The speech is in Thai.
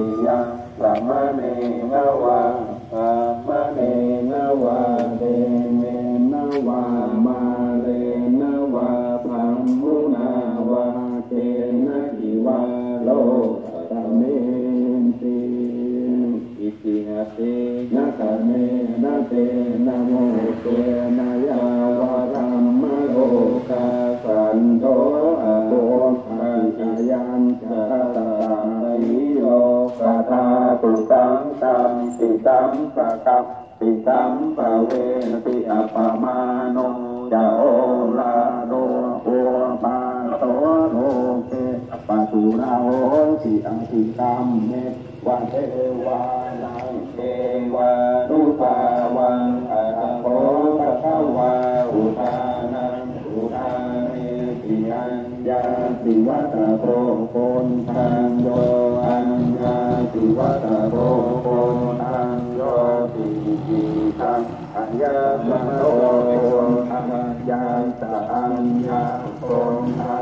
ยังสัมมะเนนวะสัมมะเนนวะเตเมนวะมาเลนวะพัมมุนาวะเกนะกิวะโลตะเมติอิตินาเตนะกะเมนะเตนะโมเตนะยาวะรัมมะโลกาสันโตอะโตปัญญายัญจาตานิโยกะทาตุตังตัมติตัมปะกัปติตัมปะเวติอัปปมาโนจะโอลาโรโอปาโตโรเกปัจจุราโหสิอังคิตัมเมวะเทวานังเทวานุภาวังอะระโหปะคะวาอุทานังอุทานิติอัญญาติวัตโตโกนทังโยอัญญาติวัตโตโกนทังโยติจิตังอัญญาโตโกนทังญาตะอัญญาโกนทัง